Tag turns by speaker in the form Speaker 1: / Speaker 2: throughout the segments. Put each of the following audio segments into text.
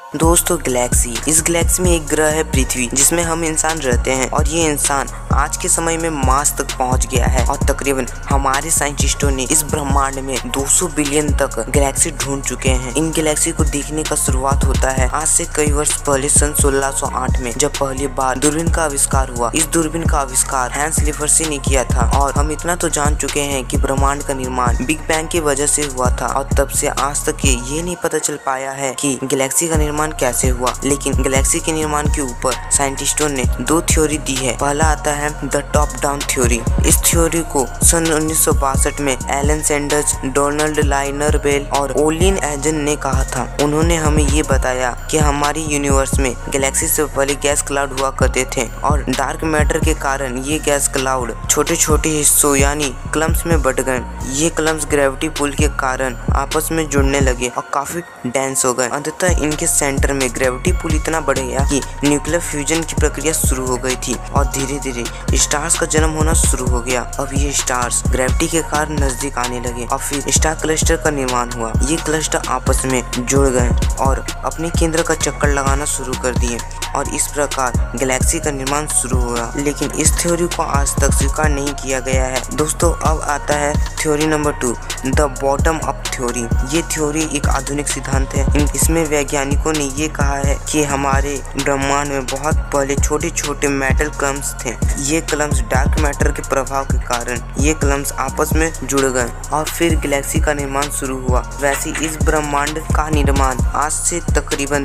Speaker 1: दोस्तों गैलेक्सी, इस गैलेक्सी में एक ग्रह है पृथ्वी, जिसमें हम इंसान रहते हैं और ये इंसान आज के समय में मार्स तक पहुंच गया है और तकरीबन हमारे साइंटिस्टों ने इस ब्रह्मांड में 200 बिलियन तक गैलेक्सी ढूंढ चुके हैं। इन गैलेक्सी को देखने का शुरुआत होता है आज से कई वर्ष पहले सन 1608 में, जब पहली बार दूरबीन का आविष्कार हुआ। इस दूरबीन का आविष्कार हैंस लिफरसी ने किया था और हम इतना तो जान चुके हैं कि ब्रह्मांड का निर्माण बिग बैंग की वजह से हुआ था और तब से आज तक ये नहीं पता चल पाया है कि गैलेक्सी का निर्माण कैसे हुआ। लेकिन गैलेक्सी के निर्माण के ऊपर साइंटिस्टों ने दो थ्योरी दी है। पहला आता है द टॉप डाउन थ्योरी। इस थ्योरी को सन 1962 में Allan Sandage, Donald Lynden Bell और ओलिन एजन ने कहा था। उन्होंने हमें ये बताया कि हमारी यूनिवर्स में गैलेक्सी से पहले गैस क्लाउड हुआ करते थे और डार्क मैटर के कारण ये गैस क्लाउड छोटे छोटे हिस्सों यानी क्लम्स में बट गए। ये क्लम्स ग्रेविटी पुल के कारण आपस में जुड़ने लगे और काफी डेंस हो गए। अंततः इनके सेंटर में ग्रेविटी पुल इतना बढ़ गया कि न्यूक्लियर फ्यूजन की प्रक्रिया शुरू हो गई थी और धीरे धीरे स्टार्स का जन्म होना शुरू हो गया। अब ये स्टार्स ग्रेविटी के कारण नजदीक आने लगे और फिर स्टार क्लस्टर का निर्माण हुआ। ये क्लस्टर आपस में जुड़ गए और अपने केंद्र का चक्कर लगाना शुरू कर दिए और इस प्रकार गैलेक्सी का निर्माण शुरू हुआ। लेकिन इस थ्योरी को आज तक स्वीकार नहीं किया गया है। दोस्तों अब आता है theory number 2, the bottom up theory. ये थ्योरी एक आधुनिक सिद्धांत है। इसमें वैज्ञानिकों ने ये कहा है कि हमारे ब्रह्मांड में बहुत पहले छोटे छोटे मेटल क्लम्स थे। ये क्लम्स डार्क मैटर के प्रभाव के कारण ये क्लम्स आपस में जुड़ गए और फिर गैलेक्सी का निर्माण शुरू हुआ। वैसे इस ब्रह्मांड का निर्माण आज से तकरीबन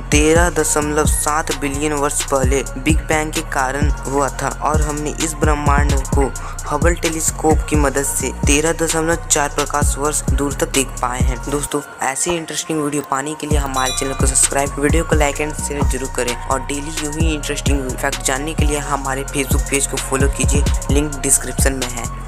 Speaker 1: 13.7 बिलियन वर्ष पहले बिग बैंग के कारण हुआ था और हमने इस ब्रह्मांड को हबल टेलीस्कोप की मदद से 13.4 प्रकाश वर्ष दूर तक देख पाए हैं। दोस्तों ऐसी इंटरेस्टिंग वीडियो पाने के लिए हमारे चैनल को सब्सक्राइब, वीडियो को लाइक एंड शेयर जरूर करें और डेली यूं ही इंटरेस्टिंग फैक्ट जानने के लिए हमारे फेसबुक पेज को फॉलो कीजिए, लिंक डिस्क्रिप्शन में है।